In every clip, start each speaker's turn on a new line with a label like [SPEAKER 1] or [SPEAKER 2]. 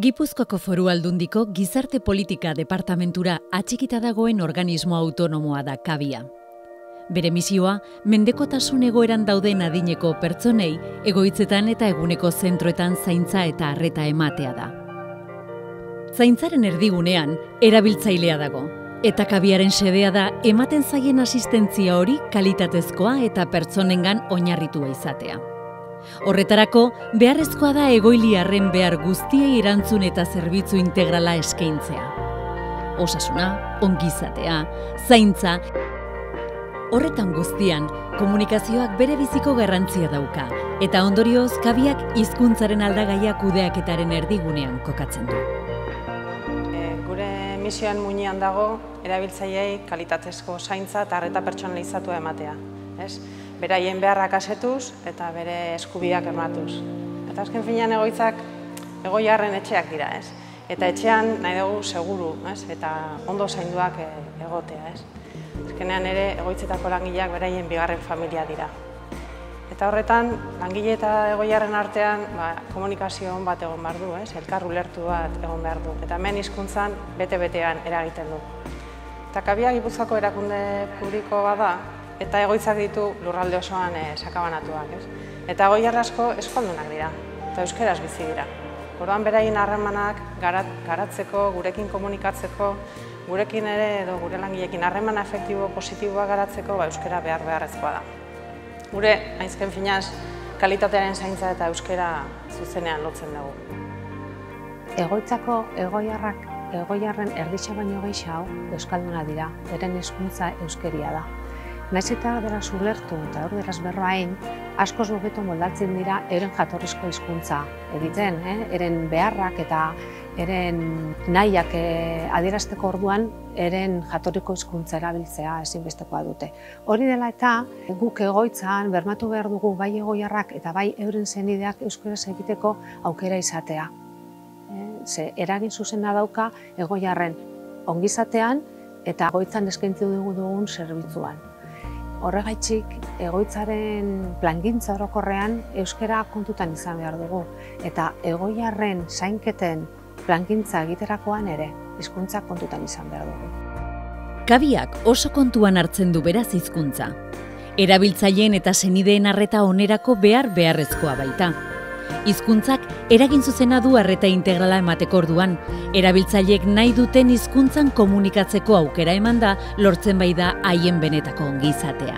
[SPEAKER 1] Gipuzkoako Foru Aldundiko Gizarte Politika Departamentura atxikita dagoen organismo autonomoa da Kabia. Bere misioa, mendekotasun egoeran dauden adineko pertsonei, egoitzetan eta eguneko zentroetan zaintza eta arreta ematea da. Zaintzaren erdigunean, erabiltzailea dago, eta Kabiaren xedea da ematen zaien asistentzia hori kalitatezkoa eta pertsonengan oinarritua izatea. Horretarako, beharrezkoa da egoiliarren behar guztiei erantzun eta zerbitzu integrala eskaintzea. Osasuna, ongizatea, zaintza. Horretan guztian, komunikazioak bere biziko garrantzia dauka, eta ondorioz Kabiak hizkuntzaren aldagaia kudeaketaren erdigunean kokatzen du.
[SPEAKER 2] Gure misioan muinean dago, erabiltzaileei kalitatezko zaintza eta arreta pertsonalizatua ematea. Beraien beharrak asetuz eta bere eskubideak ematuz. Eta azken finean egoitzak egoiarren etxeak dira, eta etxean nahi dugu seguru, eta ondo zainduak egotea. Azkenean ere egoitzetako langileak beraien bigarren familia dira. Eta horretan, langile eta egoiarren artean komunikazio on bat egon behar du, elkar ulertu bat egon behar du. Eta hemen hizkuntzan bete-betean eragiten du. Eta Kabia Gipuzkoako erakunde publiko bada, eta egoitzak ditu lurralde osoan sakabanatuak. Eta egoiar asko eskualdunak dira, eta euskeraz bizi dira. Orduan beraien harremanak garatzeko, gurekin komunikatzeko, gurekin ere edo gure langileekin harreman afektibo positiboa garatzeko euskera beharrezkoa da. Gure, azken finaz, kalitatearen zaintza eta euskera zuzenean lotzen dugu.
[SPEAKER 3] Egoitzako egoiarren erditxa baino gehiago euskalduna dira, beren hizkuntza euskeria da. Naiz eta beraz ulertu eta beraz berroain, askoz hobeto moldatzen dira euren jatorrizko hizkuntza egiten, eren beharrak eta eren nahiak adierazteko orduan, eren jatorriko hizkuntza erabiltzea ezinbestekoa dute. Hori dela eta guk egoitzan bermatu behar dugu bai egoiarrak eta bai euren senideak euskaraz egiteko aukera izatea. Ze eragin zuzena dauka egoiarren ongizatean eta egoitzan eskaintzi dugun zerbitzuan. Horregaitzik, egoitzaren plangintza orokorrean euskara kontutan izan behar dugu, eta egoiarren zainketen plangintza egiterakoan ere hizkuntza kontutan izan behar dugu.
[SPEAKER 1] Kabiak oso kontuan hartzen du beraz hizkuntza. Erabiltzaileen eta senideen arreta onerako beharrezkoa baita. Hizkuntzak eragin zuzena du arreta integrala emateko orduan, erabiltzaileek nahi duten hizkuntzan komunikatzeko aukera emanda lortzen bai da haien benetako ongizatea.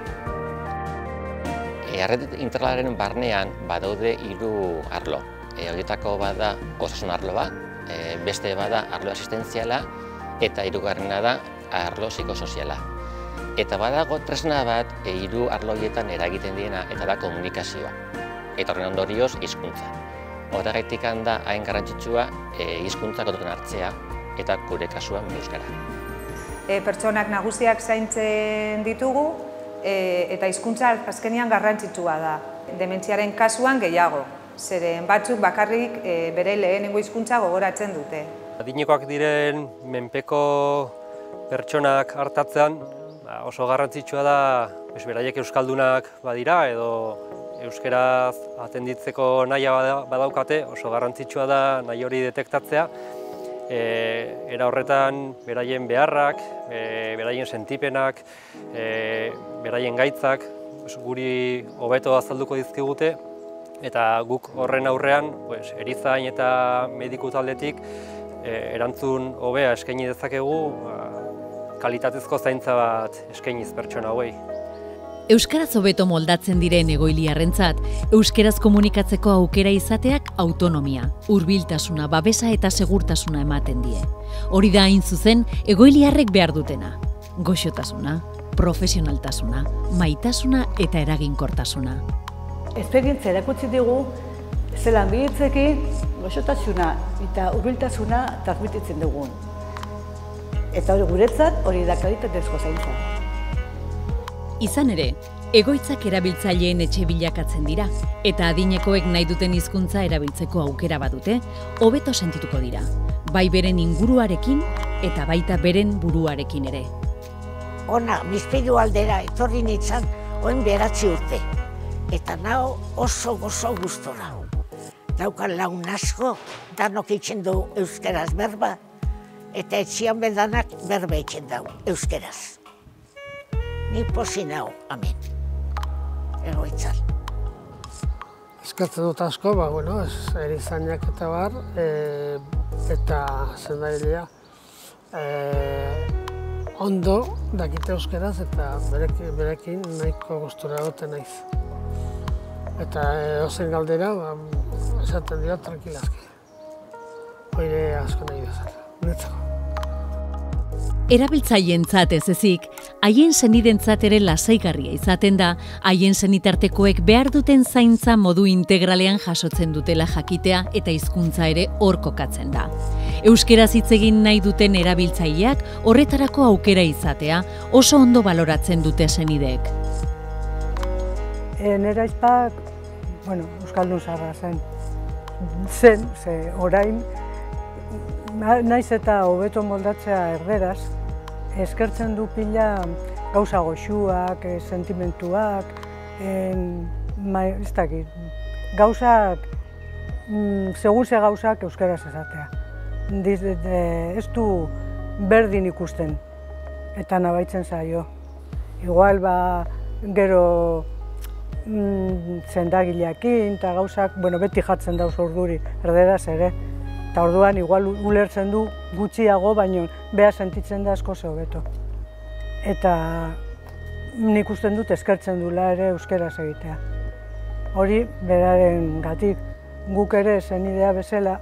[SPEAKER 4] Arreta integralaren barnean badaude 3 arlo. Horietako bada osasun arloa, beste bada arlo asistentziala eta 3. da arlo psikosoziala. Eta badago tresna bat 3 arlo horietan eragiten diena eta da komunikazioa. Eta horren ondorioz, hizkuntza. Horregatik da hain garrantzitsua hizkuntza kontutan hartzea eta gure kasuan euskara.
[SPEAKER 5] Pertsonak nagusiak zaintzen ditugu eta hizkuntza azkenean garrantzitsua da. Dementziaren kasuan gehiago, zeren batzuk bakarrik bere lehenengo hizkuntza gogoratzen dute.
[SPEAKER 6] Adinekoak diren menpeko pertsonak hartatzean oso garrantzitsua da beraiek euskaldunak badira edo euskeraz atenditzeko nahia badaukate, oso garrantzitsua da nahi hori detektatzea. Era horretan beraien beharrak, beraien sentipenak, beraien gaitzak guri hobeto azalduko dizkigute eta guk horren aurrean erizain eta mediku taldetik erantzun hobea eskaini dezakegu kalitatezko zaintza bat eskainiz pertsona hauei.
[SPEAKER 1] Euskaraz hobeto moldatzen diren egoiliarrentzat, euskaraz komunikatzeko aukera izateak autonomia, hurbiltasuna, babesa eta segurtasuna ematen die. Hori da hain zuzen egoiliarrek behar dutena. Goxotasuna, profesionaltasuna, maitasuna eta eraginkortasuna.
[SPEAKER 7] Esperientzia erakutsi digu, zelan bihitzekin goxotasuna eta hurbiltasuna transmititzen dugun. Eta hori guretzat hori da kalitatezko zaintza.
[SPEAKER 1] Izan ere, egoitzak erabiltzaileen etxe bilakatzen dira, eta adinekoek nahi duten hizkuntza erabiltzeko aukera badute, hobeto sentituko dira, bai beren inguruarekin eta baita beren buruarekin ere.
[SPEAKER 8] Ona, bizpilu aldera etorri nintzen, oin 9 urte, eta nago oso gustora. daukan lagun asko, danok itxen du euskeraz berba, eta etxian bedanak berba itxen dau euskeraz. Ni posi nau, amen, egoitzan.
[SPEAKER 9] Eskertzen dut asko, erizainak eta bar, eta zendailea ondo dakite euskeraz eta berekin nahiko gustura egoten naiz. Eta ozen galdera, esaten dira tranquilazki. Hoire asko nahi bezala, netzako.
[SPEAKER 1] Erabiltzaileentzat ez ezik, haien senidentzat ere lasaigarria izaten da, haien senitartekoek behar duten zaintza modu integralean jasotzen dutela jakitea eta hizkuntza ere hor kokatzen da. Euskeraz hitz egin nahi duten erabiltzaileak horretarako aukera izatea oso ondo baloratzen dute senideek.
[SPEAKER 10] Nera aizpak, euskaldun zaharra zen, orain, naiz eta hobeto moldatzea erderaz, eskertzen du pila gauza goxuak, sentimentuak, ez dakit, gauzak, segun ze gauzak euskaraz esatea. Ez du berdin ikusten, eta nabaitzen zaio. Igual, gero zendagileakin, eta gauzak, beti jatzen dauz urduri, erderaz ere. Eta orduan, igual ulertzen du gutxiago, baina beha sentitzen da asko hobeto. Eta nik usten dut eskertzen dula ere euskeraz egitea. Hori, beraren gatik, guk ere zenidea bezala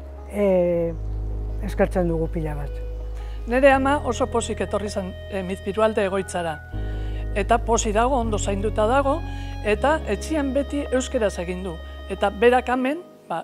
[SPEAKER 10] eskertzen dugu pila bat.
[SPEAKER 11] Nere ama oso pozik etorri zen Mizpirualde egoitzara. Eta posi dago, ondo zainduta dago, eta etxian beti euskeraz egin du. Eta berak hemen,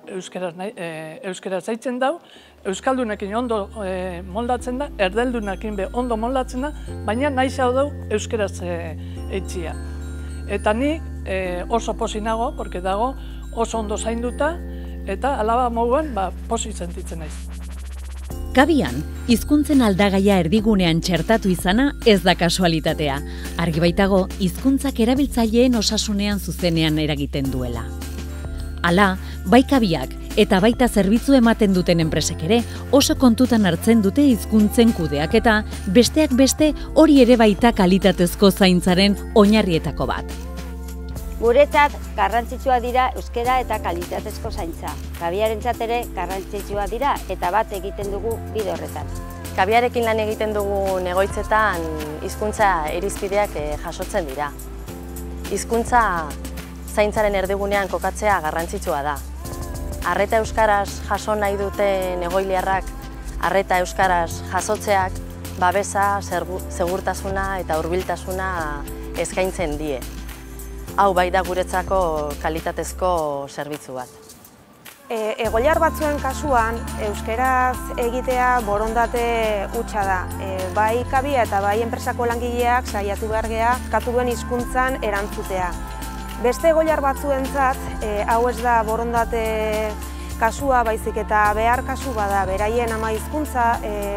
[SPEAKER 11] euskaraz zaitzen dau, euskaldunekin ondo moldatzen da, erdeldunekin be ondo moldatzen da, baina nahi zau dau euskaraz eitxia. Eta ni oso posi nago, porque dago oso ondo zainduta, eta alaba moduan posi sentitzen naiz.
[SPEAKER 1] Kabian, hizkuntzen aldagaia erdigunean txertatu izana ez da kasualitatea. Argi baitago, hizkuntzak erabiltzaileen osasunean zuzenean eragiten duela. Hala, bai Kabiak eta baita zerbitzu ematen duten enpresek ere oso kontutan hartzen dute hizkuntzen kudeaketa, besteak beste hori ere baita kalitatezko zaintzaren oinarrietako bat.
[SPEAKER 12] Guretzat garrantzitsua dira euskara eta kalitatezko zaintza. Kabiarentzat ere garrantzitsua dira eta bat egiten dugu bide horretan.
[SPEAKER 13] Kabiarekin lan egiten dugun egoitzetan hizkuntza irizpideak jasotzen dira. Hizkuntza zaintzaren erdigunean kokatzea garrantzitsua da. Arreta euskaraz jaso nahi duten egoiliarrak, arreta euskaraz jasotzeak, babesa, segurtasuna eta hurbiltasuna eskaintzen die. Hau bai da guretzako kalitatezko zerbitzu bat.
[SPEAKER 2] Egoiliar batzuen kasuan, euskeraz egitea borondate hutsa da. Bai Kabia eta bai enpresako langileak saiatu behar gea katu duen hizkuntzan erantzutea. Beste egoiliar batzuentzat, hau ez da borondate kasua, baizik eta behar kasu bada, beraien ama hizkuntza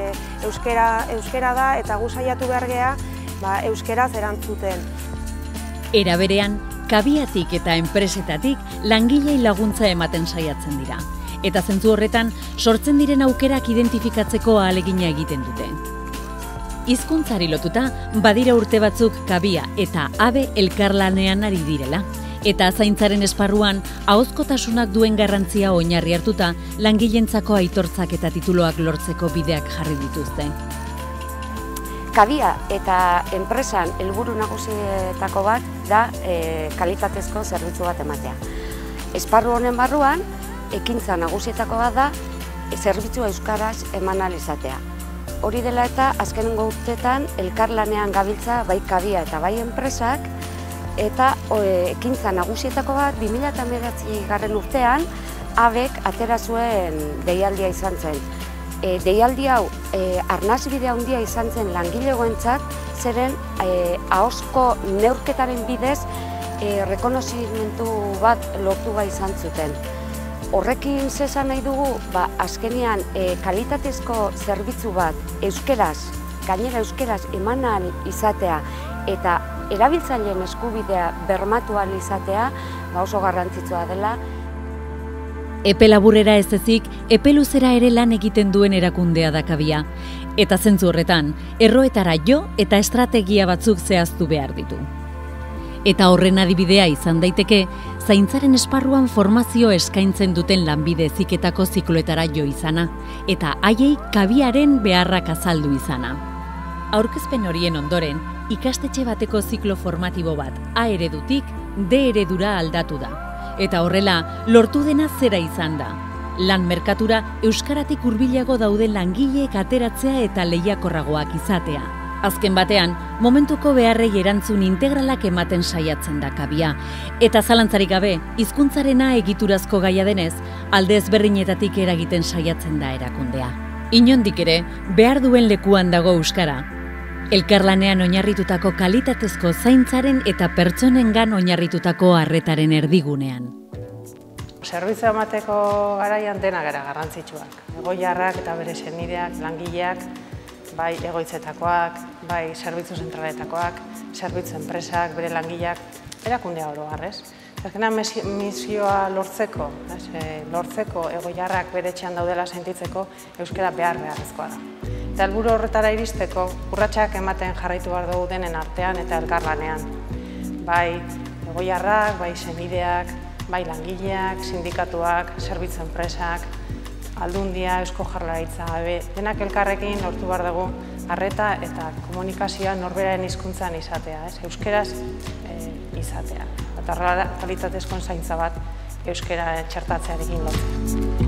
[SPEAKER 2] euskera da eta gu saiatu behar gea euskeraz erantzuten.
[SPEAKER 1] Era berean, Kabiatik eta enpresetatik langilei laguntza ematen saiatzen dira. Eta zentzu horretan, sortzen diren aukerak identifikatzeko ahalegina egiten dute. Hizkuntzari lotuta, badira urte batzuk Kabia eta ABE elkarlanean ari direla. Eta zaintzaren esparruan, ahozkotasunak duen garrantzia oinarri hartuta, langileentzako aitortzak eta tituloak lortzeko bideak jarri dituzte.
[SPEAKER 12] Kabia eta enpresan helburu nagusietako bat da kalitatezko zerbitzu bat ematea. Esparru honen barruan, ekintza nagusietako bat da zerbitzu euskaraz eman ahal izatea. Hori dela eta azkenengo urteetan elkarlanean gabiltza bai Kabia eta bai enpresak, eta ekintza nagusietako bat 2009 urtean ABEk atera zuen deialdia izan zen. Deialdi hau arnasbide handia izan zen langilegoentzat, zeren ahozko neurketaren bidez rekonozimentu bat lortu bai izan zuten. Horrekin zesan nahi dugu, azkenean kalitatezko zerbitzu bat euskeraz, gainera euskeraz eman ahal izatea eta erabiltzaileen eskubidea bermatu ahal izatea oso garrantzitsua dela.
[SPEAKER 1] Epe laburrera ez ezik, epe luzera ere lan egiten duen erakundea da Kabia. Eta zentzu horretan, erroetara jo eta estrategia batzuk zehaztu behar ditu. Eta horren adibidea izan daiteke, zaintzaren esparruan formazio eskaintzen duten lanbide heziketako zikloetara jo izana, eta haiei Kabiaren beharrak azaldu izana. Aurkezpen horien ondoren, ikastetxe bateko ziklo formatibo bat A eredutik D eredura aldatu da. Eta horrela, lortu dena zera izan da. Lan merkatura euskaratik hurbilago dauden langileek ateratzea eta lehiakorragoak izatea. Azken batean, momentuko beharrei erantzun integralak ematen saiatzen da Kabia. Eta zalantzarik gabe, hizkuntzarena egiturazko gaia denez, alde ezberdinetatik eragiten saiatzen da erakundea. Inondik ere, behar duen lekuan dago euskara. Elkarlanean oinarritutako kalitatezko zaintzaren eta pertsonengan oinarritutako arretaren erdigunean.
[SPEAKER 2] Zerbitzua emateko garaian dena gara garrantzitsuak. Egoiarrak eta bere senideak, langileak, bai egoitzetakoak, bai zerbitzu zentraletakoak, zerbitzu enpresak, bere langileak, erakundea oro garrez. Azkenean misioa lortzeko egoiarrak bere etxean daudela sentitzeko euskara beharrezkoa da. Eta helburu horretara iristeko, urratsak ematen jarraitu behar dugu denen artean eta elkarlanean. Bai egoiarrak, bai senideak, bai langileak, sindikatuak, zerbitzu enpresak, Aldundia, Eusko Jaurlaritza, denak elkarrekin lortu behar dugu arreta eta komunikazioa norberaren hizkuntzan izatea, euskeraz izatea. Eta horrela kalitatezko zaintza bat euskara txertatzearekin lotzen.